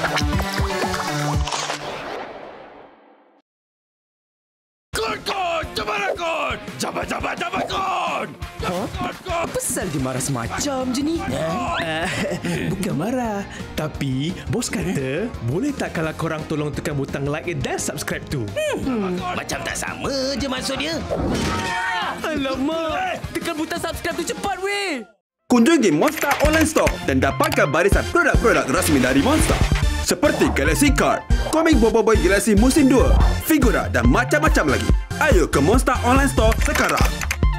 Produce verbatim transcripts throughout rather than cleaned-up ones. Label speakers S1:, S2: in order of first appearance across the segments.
S1: Jabat, jabat, jabat, kon!
S2: Huh? Apa pasal dia marah semacam je ni? Uh, bukan marah. Tapi, bos kata, boleh tak kalau korang tolong tekan butang like dan subscribe tu?
S3: Hmm. Macam tak sama je maksud dia.
S2: Alamak! Tekan butang subscribe tu cepat, weh!
S4: Kunjungi Monster Online Store dan dapatkan barisan produk-produk rasmi dari Monster. Seperti Galaxy Card, komik Boboiboy Galaxy Musim dua, figura dan macam-macam lagi. Ayo ke Monster Online Store sekarang.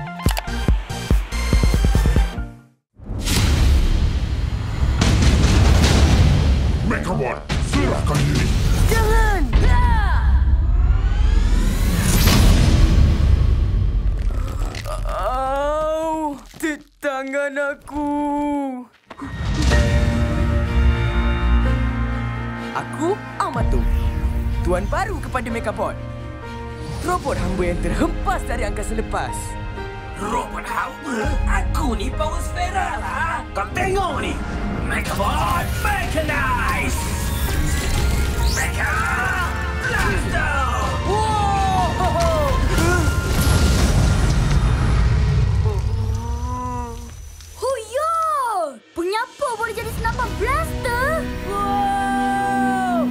S1: Megabot, serahkan diri.
S5: Jangan!
S2: Au! Di tangan aku. Aku Amato, tuan baru kepada Megabot. Robot hamba yang terhempas dari angkasa lepas.
S3: Robot hamba? Aku ni Power Sphera lah. Kau tengok ni. Megabot Mechanize! Mecha Blaster!
S2: Wow!
S5: Huyo! Mengapa boleh jadi senapan blaster?
S2: Wow!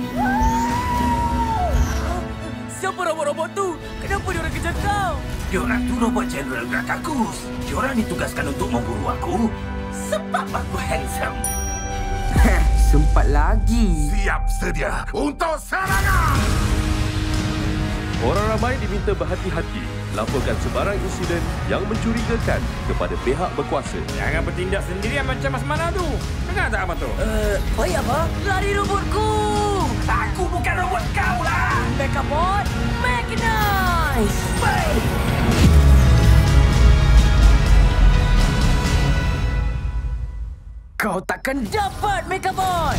S2: Siapa robot-robot tu? Kenapa dia orang kejar kau?
S3: Diorang tu robot General Gratakus. Diorang ditugaskan untuk memburu aku sebab aku handsome.
S2: Sempat lagi.
S1: Siap sedia untuk serangan!
S6: Orang ramai diminta berhati-hati laporkan sebarang insiden yang mencurigakan kepada pihak berkuasa.
S7: Jangan bertindak sendirian macam Mas Mana tu. Dengar tak Amato?
S2: Uh, baik apa? Lari robotku!
S3: Aku bukan robot kau lah.
S2: Megabot Mechanize!
S3: Baik.
S2: Kau takkan dapat, Megabot!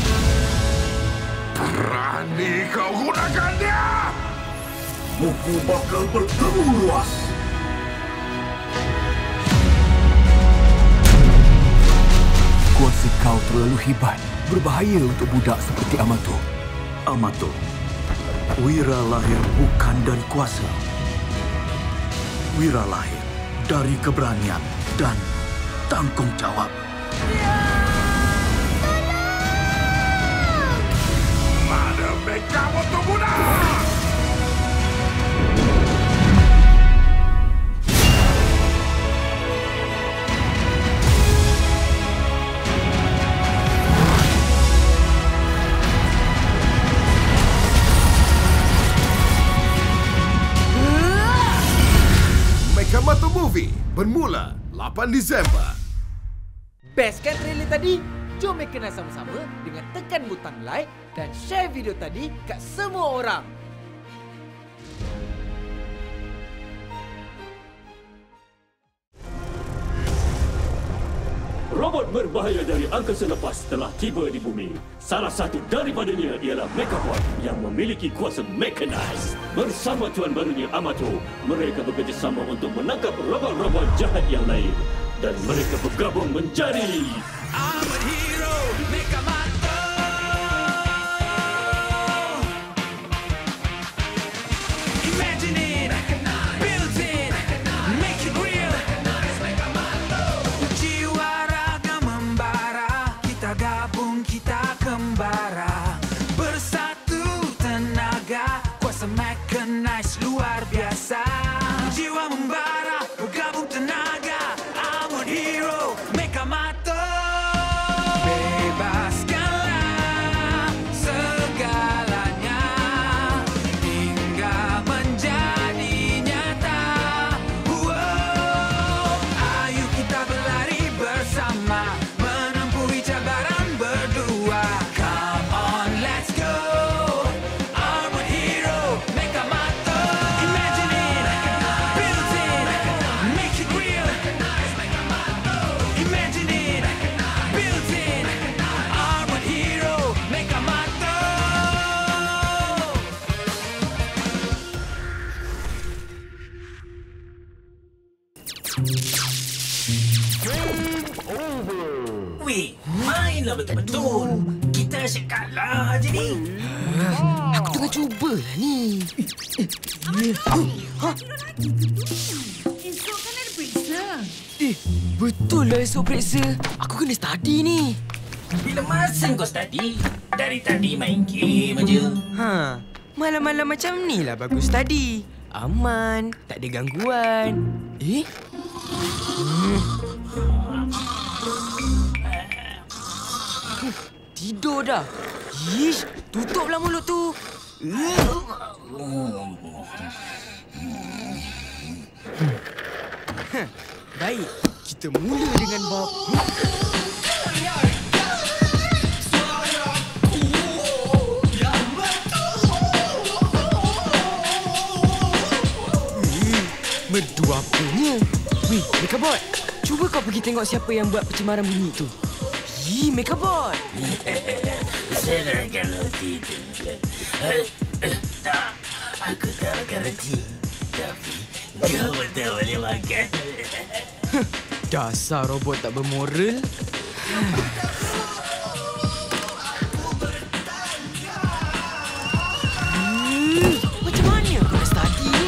S1: Berani kau gunakan dia!
S3: Buku bakal bertemu luas.
S8: Kuasa kau terlalu hebat. Berbahaya untuk budak seperti Amato.
S9: Amato, wira lahir bukan dari kuasa. Wira lahir dari keberanian dan tanggungjawab.
S1: Mana Megabot tu budak! Megabot Movie bermula lapan Disember.
S2: Best kan trailer tadi? Jom kenal sama-sama dengan tekan butang like dan share video tadi kat semua orang.
S10: Robot berbahaya dari angkasa lepas telah tiba di bumi. Salah satu daripadanya ialah Megabot yang memiliki kuasa Mechanize. Bersama tuan barunya Amato, mereka bekerjasama untuk menangkap robot-robot jahat yang lain. Dan mereka bergabung menjadi I'm a hero, Megamato. Imagine it, build it, make it real. Jiwa raga membara, kita gabung, kita kembara. Bersatu tenaga, kuasa Mechanize luar biasa. Jiwa membara, bergabung tenaga. Hero, Megamato. Bebaskanlah segalanya hingga menjadi nyata. Wow. Ayo kita berlari bersama, menempuhi cabaran berdua. Come on, let's go. Armored hero, Megamato. Imagine it, build it, make it real. Imagine it, build it, armored hero, Megamato.
S3: Wih, mainlah betul-betul. Kita asyik kalah je ni.
S11: Aku tengah cubalah ni.
S5: Esok kan ada periksa.
S11: Eh, betul lah esok periksa. Aku kena study ni.
S3: Bila masa kau study? Dari tadi main game aja.
S11: Ha, malam-malam macam ni lah bagus study. Aman, tak ada gangguan. Eh? Hmm. Tidur dah. Ish, tutuplah mulut tu. Hmm. Baik, kita mula dengan bab... Merdu apanya? Weh, Megabot. Cuba kau pergi tengok siapa yang buat pencemaran bunyi tu. Ih, Megabot.
S3: Saya kalau tidur. Tak, aku tak kerti. Tapi, kau betul boleh makan.
S11: Dasar robot tak bermoral. Hmm, macam mana aku nak study ni?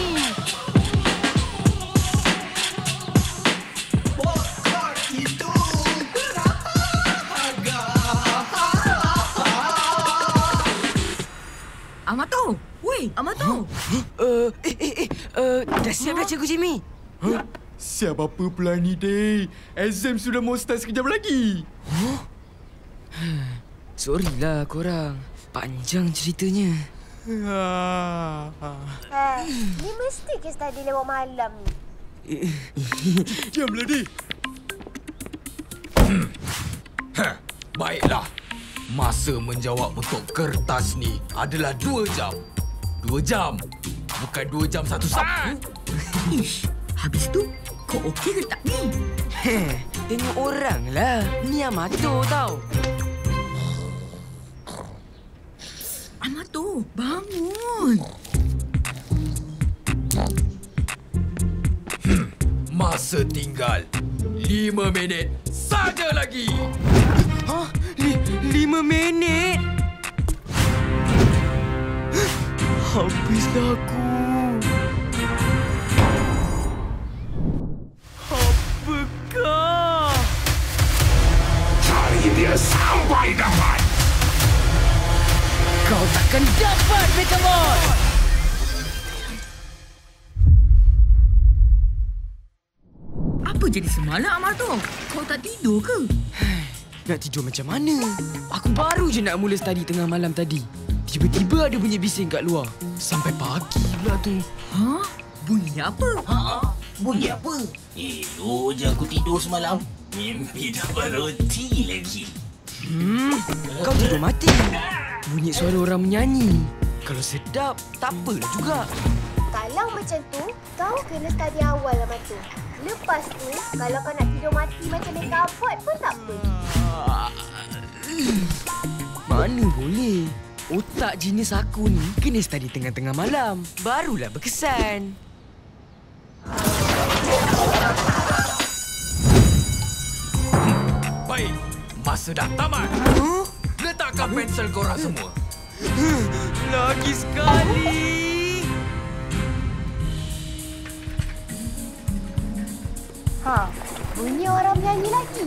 S5: Amato! Weh, Amato!
S11: Uh, eh, eh, eh. Uh, dah siap dah Cikgu Jimmy?
S8: Huh? Siap apa pula ni, Day? Exam sudah mau start sekejap lagi.
S11: Huh? Sorry lah korang. Panjang ceritanya.
S12: Eh, ni mesti ke study lewat malam ni?
S8: Diamlah, Day.
S9: Baiklah. Masa menjawab untuk kertas ni adalah dua jam. Dua jam. Bukan dua jam satu saat.
S5: Ish, habis tu kau okey ke tak ni?
S11: Heh, tengok orang lah. Ni Amato tau.
S5: Amato, bangun.
S9: Hmm, masa tinggal lima minit saja lagi.
S11: Hah? Li, lima minit? Habislah aku. Apakah?
S1: Cari dia sampai dapat.
S11: Kau takkan dapat, Megabot!
S5: Apa jadi semalam, Amato? Kau tak tidur ke?
S11: Nak tidur macam mana? Aku baru je nak mula study tengah malam tadi. Tiba-tiba ada bunyi bising kat luar. Sampai pagi pula tu.
S5: Ha? Bunyi apa?
S3: Ha? Bunyi apa? Elok je aku tidur semalam. Mimpi dapat roti lagi.
S11: Hmm, kau tidur mati. Bunyi suara orang menyanyi. Kalau sedap, tak apalah juga.
S12: Kalau macam tu, kau kena study awal lah mata. Lepas tu, kalau kau nak tidur mati macam Megabot pun tak apa.
S11: Mana boleh? Otak jenis aku ni kena study tengah-tengah malam. Barulah berkesan.
S9: Baik, masa dah tamat.
S11: Huh?
S9: Letakkan pensel korang semua.
S11: Lagi sekali.
S12: Ha, bunyi orang menyanyi lagi.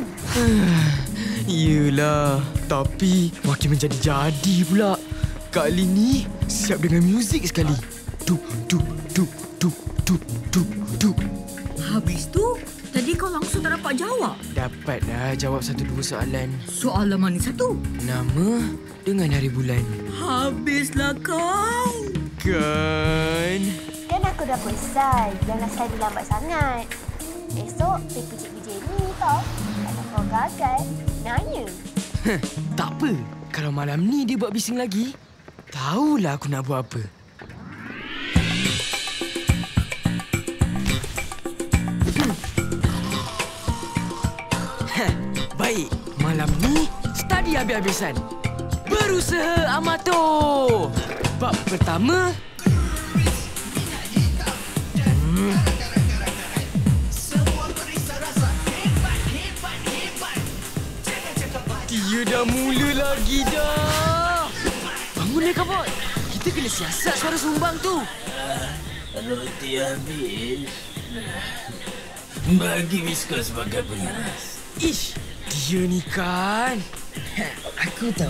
S11: Yelah, tapi makin menjadi-jadi pula. Kali ni siap dengan muzik sekali. Dup, dup, dup, dup, dup, dup, dup.
S5: Habis tu, tadi kau langsung tak dapat jawab.
S11: Dapatlah jawab satu dua soalan.
S5: Soalan mana satu?
S11: Nama dengan hari bulan.
S5: Habislah kau.
S11: Kan?
S12: Kan aku dah pesan, jangan study lambat sangat. Esok, Cikgu Cikgu Jenny tau. Kalau kau gagal, nanya.
S11: Heh, tak apa. Kalau malam ni dia buat bising lagi, tahulah aku nak buat apa. Hmm. Heh, baik. Malam ni, study habis-habisan. Berusaha, Amato! Bab pertama... Hmm. Dia dah mula lagi dah. Bangun Megabot. Kita kena siasat suara sumbang tu.
S3: Roti habis. Bagi Whisker sebagai pengeras.
S11: Ish, dia ni kan.
S3: Aku tahu.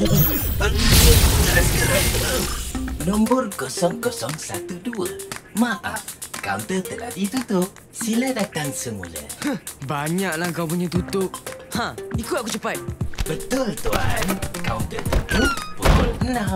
S3: Nombor kosong kosong satu dua. Maaf, kaunter telah ditutup. Sila datang semula.
S11: Banyaklah kau punya tutup. Ha, ikut aku cepat.
S3: Betul, Tuan. Kaunter tutup pukul enam.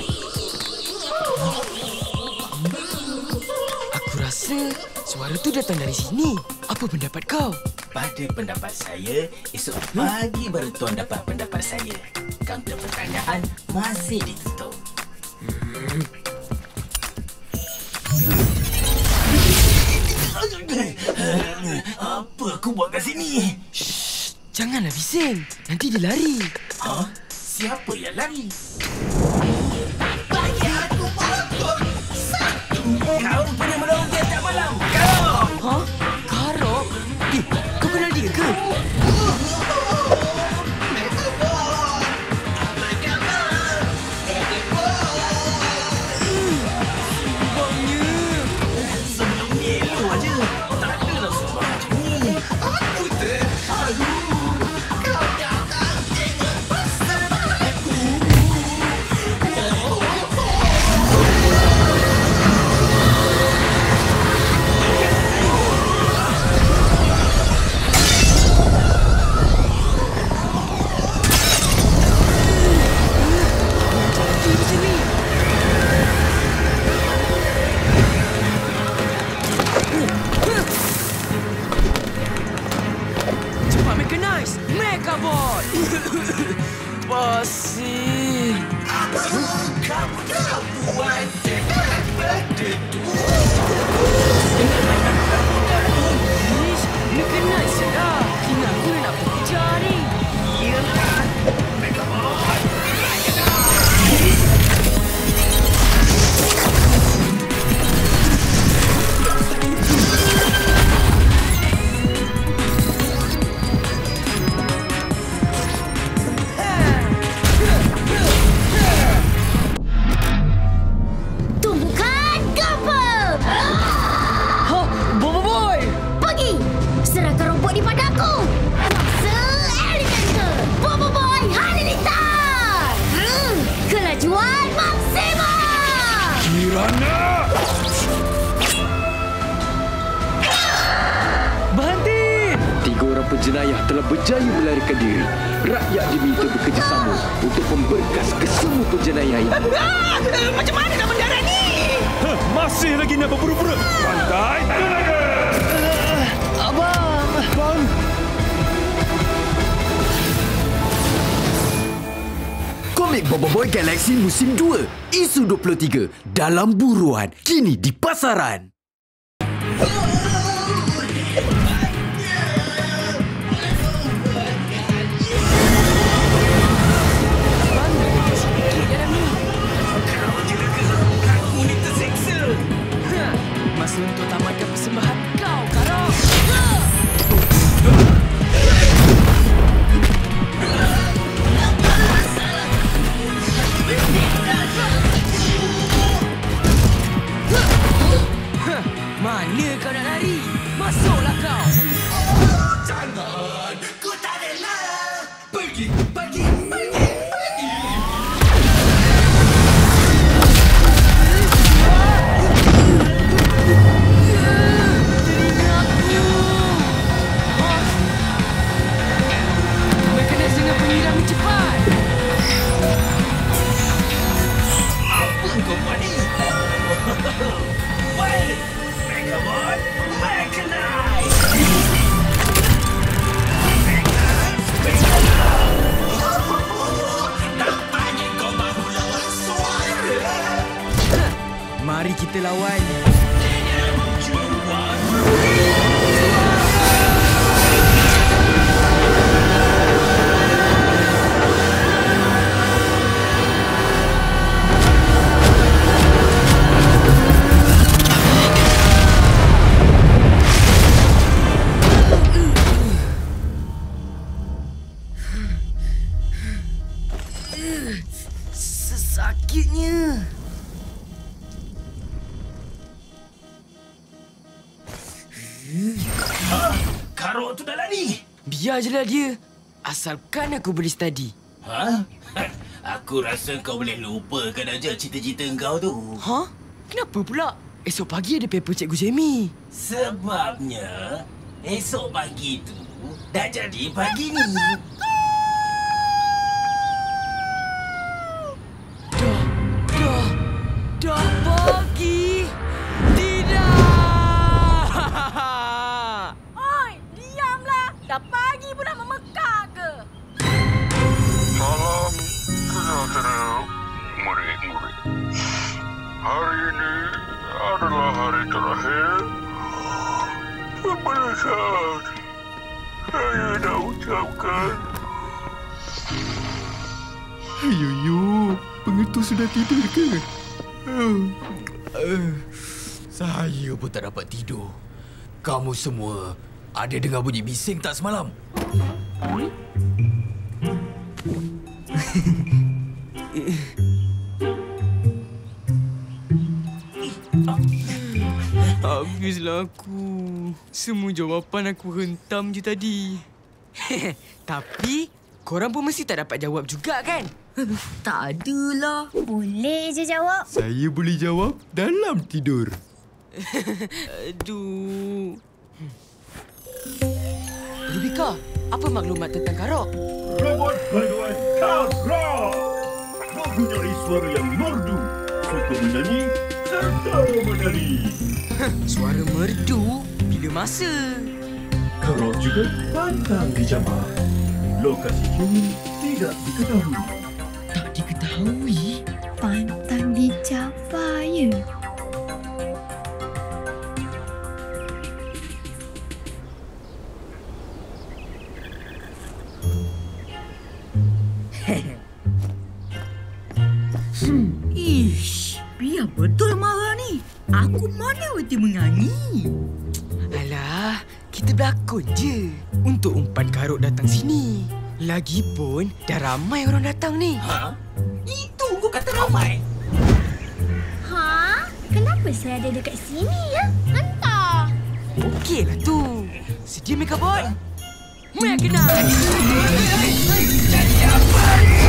S11: Aku rasa suara tu datang dari sini. Apa pendapat kau?
S3: Pada pendapat saya, esok pagi baru Tuan dapat pendapat saya. Kaunter pertanyaan masih ditutup. Hmm. Apa aku buat kat sini?
S11: Shh, janganlah bising. Nanti dia lari.
S3: Ha? Siapa yang lari? Bagi aku motor satu. Kau punya menolong dia tak malam. Kau!
S11: Ha? Karok? Eh, kau kenal dia ke? Pasti.
S3: Kamu dah buat
S11: Ish, nak kena sedar. Kini aku nak kejar ni.
S3: Yelah. Megabot.
S13: Jenayah telah berjaya melarikan diri. Rakyat diminta bekerjasama untuk memberkas kesemua penjenayah ini.
S3: Ah, macam mana nak mendarat ni?
S10: Huh, masih lagi nak berburu-buru. Pantai tenaga.
S11: Uh, abang.
S10: Bang.
S8: Komik Boboiboy Galaxy Musim dua, Isu dua puluh tiga, dalam buruan, kini di pasaran.
S11: Masa untuk tamatkan persembahan kau, Karok. Mana kau nak lari? Masuklah kau.
S3: Jangan, ku tak rela. Pergi, pergi, pergi, pergi.
S11: Mari kita lawan. Sesakitnya.
S3: Ha? Karok tu dah lari.
S11: Biar je lah dia. Asalkan aku boleh study.
S3: Ha? Aku rasa kau boleh lupakan aja cita-cita kau tu.
S11: Ha? Kenapa pula? Esok pagi ada paper Cikgu Jamie.
S3: Sebabnya, esok pagi tu dah jadi pagi ni.
S11: Dah, dah, dah pagi. Tidak.
S5: Oi, diamlah. Dah pagi pun nak memekak ke?
S1: Salam sejahtera, murid-murid. Hari ini adalah hari terakhir pada saat saya dah ucapkan.
S9: Ayuh, pengetua sudah tidur ke? Uh, uh, saya pun tak dapat tidur. Kamu semua ada dengar bunyi bising tak semalam?
S11: Habislah aku. Semua jawapan aku hentam je tadi. Tapi, korang pun mesti tak dapat jawab juga kan?
S5: Tak adalah.
S12: Boleh je jawab.
S9: Saya boleh jawab dalam tidur.
S11: Aduh. Rubika, apa maklumat tentang Karok?
S10: Robot paduan Karok mempunyai suara yang merdu, suka menyanyi serta menari.
S11: Suara merdu? Bila masa?
S10: Karok juga pantang dijamah. Lokasi kini tidak diketahui.
S5: Tak diketahui? Pantang dicapai ya? Hmm. Ish, biar betul marah ni. Aku mana berhenti menyanyi?
S11: Alah, kita berlakon je. Untuk umpan Karok datang sini. Lagipun, dah ramai orang datang ni.
S3: Ha? Itu kau kata ramai?
S12: Ha? Kenapa saya ada dekat sini ya? Hantar.
S11: Okeylah tu. Sedia Mega Boy? Mega Knight!
S3: Jadi apa ni?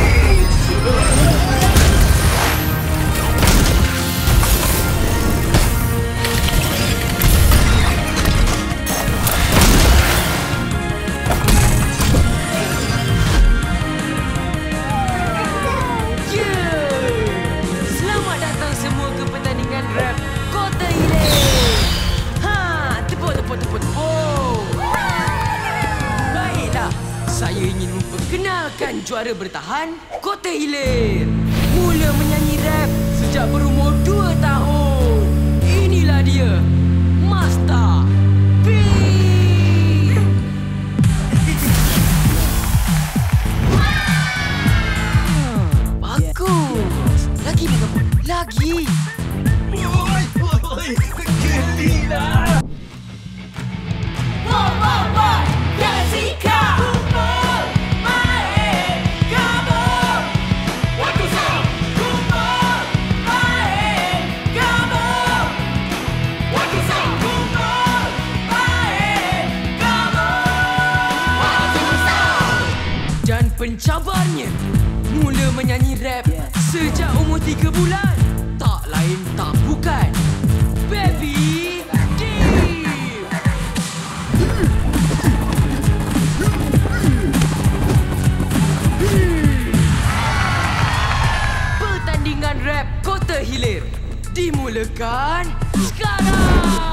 S11: Perkenalkan juara bertahan, Kota Hilir. Mula menyanyi rap sejak berumur dua tahun. Inilah dia, Master P. Bagus. Lagi, lagi.
S3: Oi, oi, gelilah.
S5: Wow, wow, wow. Jessica.
S11: Pencabarnya mula menyanyi rap sejak umur tiga bulan. Tak lain tak bukan Baby Deep. Pertandingan rap Kota Hilir dimulakan sekarang.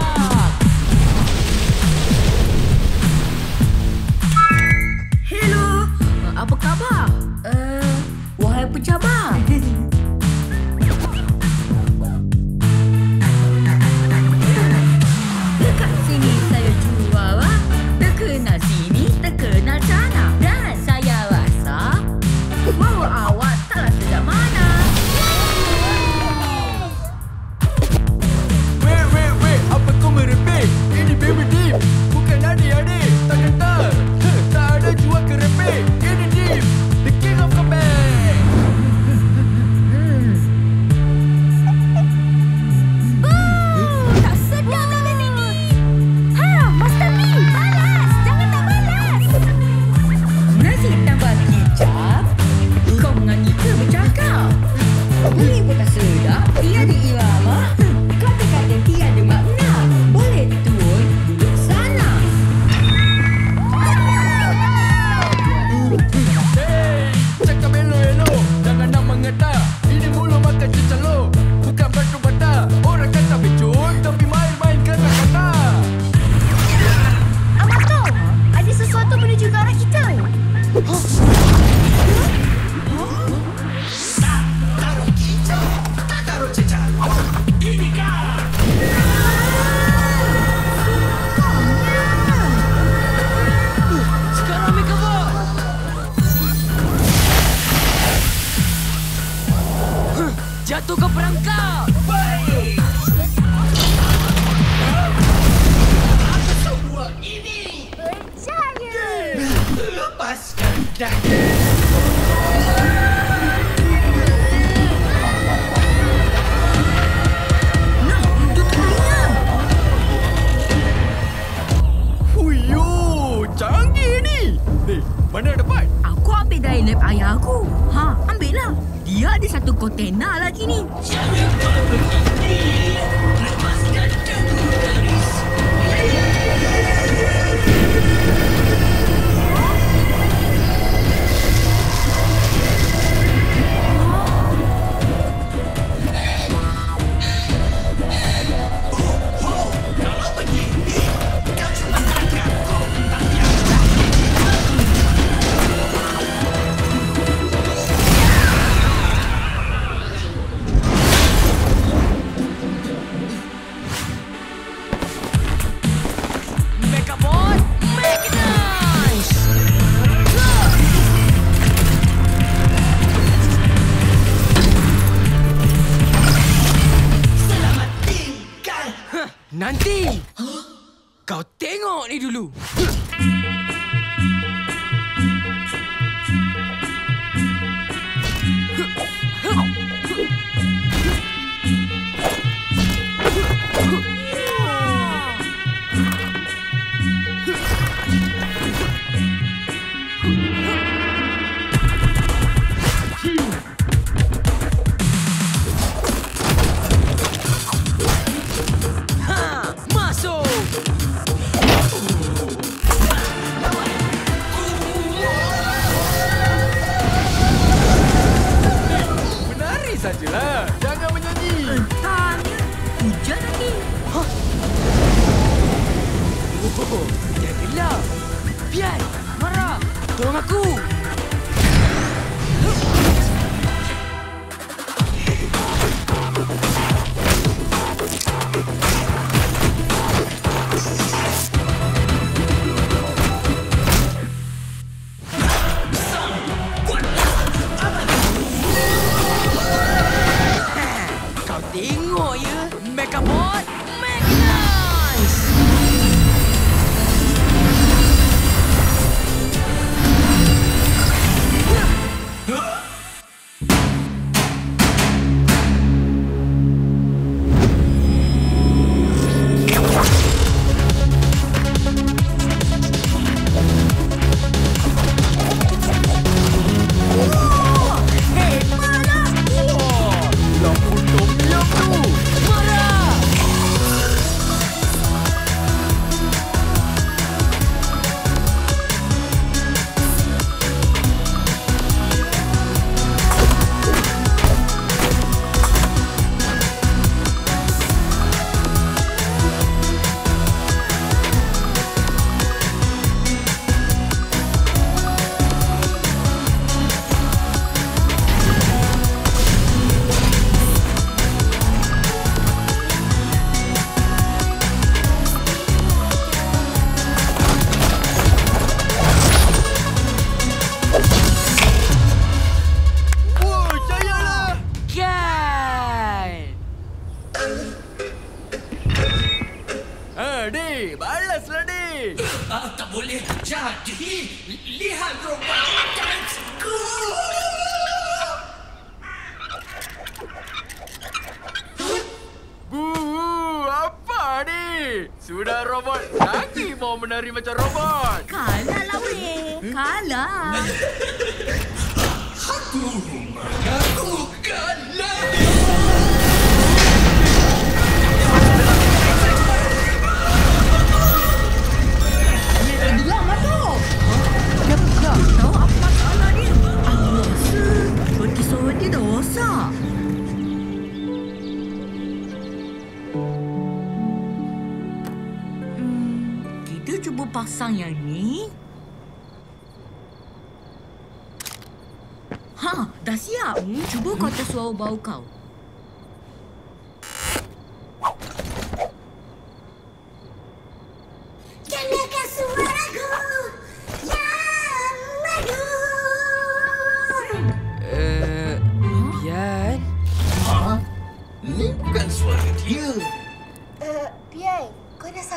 S5: Apa khabar? Uh, wahai pencabar. Dekat sini saya juara. Terkenal sini, terkenal sana. Dan saya rasa bahawa awak taklah sejak mana.
S9: Wait, wait, wait. Apa kau merepek? Ini Baby Deep. Bukan adik-adik. Tak kental. Tak ada jual kerepek. The king of comeback.
S5: Jatuhkan perangkap.
S3: Baik. Semua ini
S12: Berjaya.
S3: lepaskan dada.
S5: Nah, untuk telinga.
S11: Huyuh, canggih ni. Ni, mana dapat?
S5: Aku ambil dari lab ayah aku. Ha, ambil lah. Dia ada satu kontena lagi ni.
S3: Jangan berbegini. Lepaskan dada dari
S5: Megabot, Mechanize!
S3: selamat tinggal.
S11: Nanti. Kau tengok ni dulu.
S5: Ha, masuk!
S11: Menari sajalah. Jangan menyanyi.
S5: Entahnya, hujan lagi.
S11: Oh, janganlah. Pian, Mara, tolong aku.
S5: Kau tengok ya, Megabot, Mechanize!
S11: Dek, balaslah, Dek.
S3: Ah, tak boleh jadi. Lihat robot dance-ku.
S11: Bu, apa ni? Sudah robot lagi mau menari macam robot.
S5: Kalah lah weh. Kalah.
S3: Aku mengaku kalah.
S5: Tahu apa masalah dia? Aku rasa seperti suara dia dah rosak. Hmm, kita cuba pasang yang ni. Ha, dah siap. Hmm, cuba kau atas suara bau kau.
S12: Dengarkan suaraku yang merdu.
S11: Eh, Pian?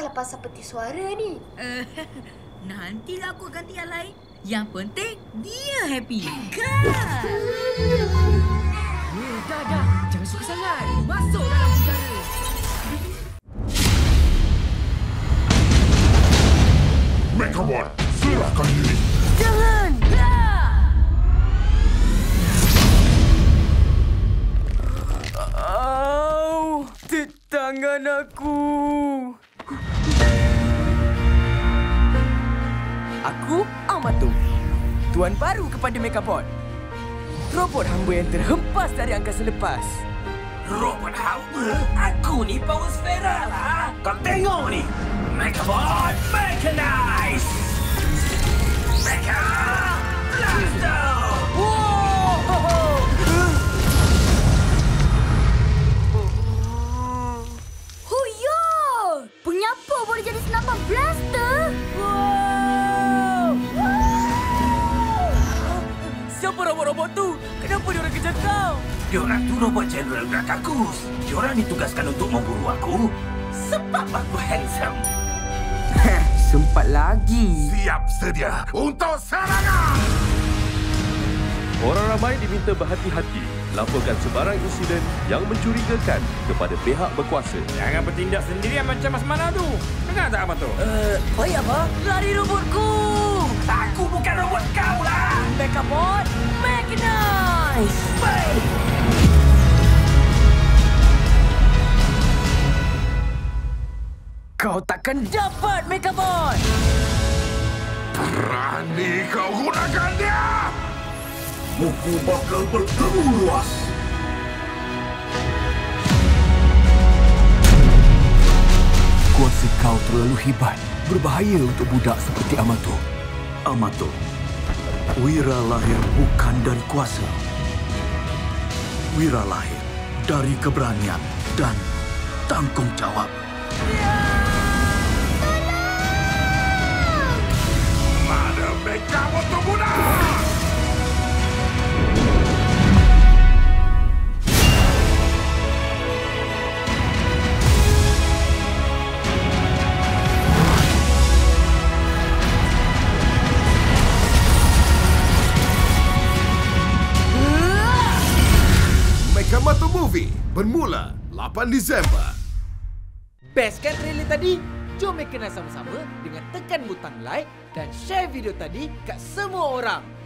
S12: lepas seperti suara ni?
S5: Uh, nantilah aku ganti yang lain. Yang penting, dia happy. Kan?
S11: Eh, dah, dah. Jangan suka sangat. Masuk dalam penjara.
S1: Megabot, serahkan diri.
S5: Jangan!
S11: Au! Tangan aku. Aku Amato. Tuan baru kepada Megabot. Robot hamba yang terhempas dari angkasa lepas.
S3: Robot hamba? Aku ni Power Sphera lah. Kau tengok ni. Megabot Mechanize! Mega Blaster!
S11: Wow!
S5: Huyo! Penyapa boleh jadi senapan blaster?
S11: Wow! Siapa robot-robot tu? Kenapa dia orang kejar kau?
S3: Diorang tu robot General Grakakus. Diorang ditugaskan untuk memburu aku sebab aku handsome.
S11: Sempat lagi.
S1: Siap sedia untuk serangan!
S6: Orang ramai diminta berhati-hati laporkan sebarang insiden yang mencurigakan kepada pihak berkuasa.
S7: Jangan bertindak sendirian macam Mas Mana tu. Dengar tak apa tu?
S11: Uh, baik apa? Lari robotku!
S3: Aku bukan robot kau lah!
S11: Megabot Mechanize!
S3: Baik!
S11: Kau takkan dapat, Megabot!
S1: Berani kau gunakan dia! Buku bakal bertemu luas.
S8: Kuasa kau terlalu hebat. Berbahaya untuk budak seperti Amato. Amato, wira lahir bukan dari kuasa. Wira lahir dari keberanian dan tanggungjawab.
S1: Mana Megabot tu budak! Megabot Movie bermula lapan Disember.
S11: Best kan trailer tadi? Jom kita kenal sama-sama dengan tekan butang like dan share video tadi kat semua orang.